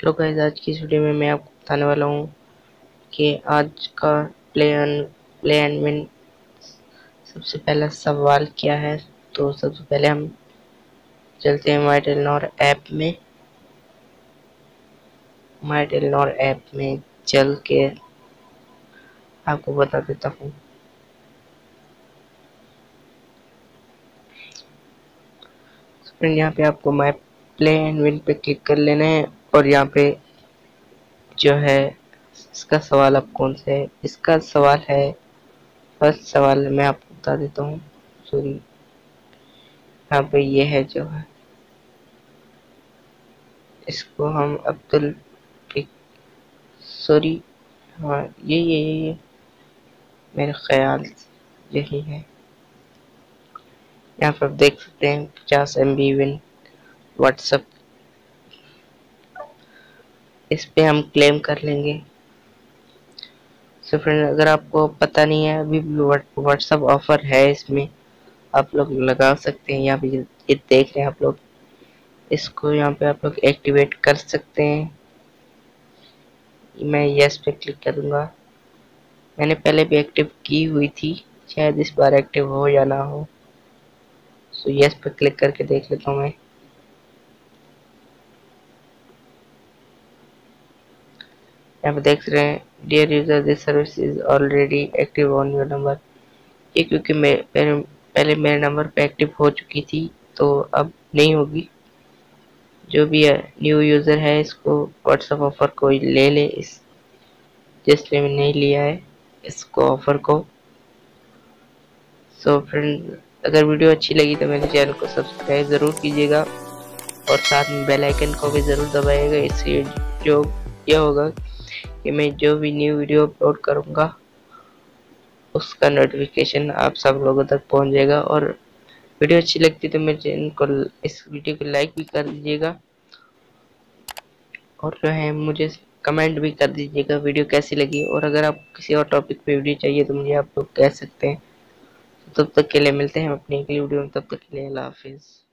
Hello guys, आज की इस वीडियो में मैं आपको बताने वाला हूँ कि आज का प्ले एंड विन सबसे पहला सवाल क्या है। तो सबसे पहले हम चलते हैं माई टेलीनॉर ऐप में चल के आपको बता देता हूँ। फ्रेंड, यहाँ पे आपको माई प्ले एंड विन पे क्लिक कर लेना है और यहाँ पे जो है इसका सवाल अब कौन सा है। इसका सवाल है, फर्स्ट सवाल मैं आपको बता देता हूँ। सॉरी, यहाँ पे ये है जो है, इसको हम अब्दुल सॉरी, हाँ ये मेरे ख्याल यही है। यहाँ पर आप देख सकते हैं 50 MB विन व्हाट्सएप, इस पे हम क्लेम कर लेंगे। सो फ्रेंड, अगर आपको पता नहीं है, अभी व्हाट्सएप ऑफर है, इसमें आप लोग लगा सकते हैं। यहाँ पे ये देख रहे हैं आप लोग, इसको यहाँ पे आप लोग एक्टिवेट कर सकते हैं। मैं यस पे क्लिक करूँगा। मैंने पहले भी एक्टिव की हुई थी, शायद इस बार एक्टिव हो या ना हो। सो यस पे क्लिक करके देख लेता हूँ मैं। यहाँ पे देख रहे हैं, dear user this service is already active on your number. ये क्योंकि मैं पहले मेरे नंबर पे एक्टिव हो चुकी थी, तो अब नहीं होगी। जो भी है न्यू यूजर है, इसको व्हाट्सएप ऑफर को ले ले, इस जिसने भी नहीं लिया है इसको ऑफर को। सो फ्रेंड, अगर वीडियो अच्छी लगी तो मेरे चैनल को सब्सक्राइब ज़रूर कीजिएगा और साथ में बेल आइकन को भी ज़रूर दबाइएगा। इससे जो ये होगा कि मैं जो भी न्यू वीडियो अपलोड करूँगा उसका नोटिफिकेशन आप सब लोगों तक पहुँच जाएगा। और वीडियो अच्छी लगती है तो मेरे चैनल को, इस वीडियो को लाइक भी कर दीजिएगा और जो है मुझे कमेंट भी कर दीजिएगा वीडियो कैसी लगी। और अगर आपको किसी और टॉपिक पे वीडियो चाहिए तो मुझे आप लोग कह सकते हैं। तब तक के लिए मिलते हैं अपनी अगली वीडियो में, तब तक के लिए अल्लाह हाफिज़।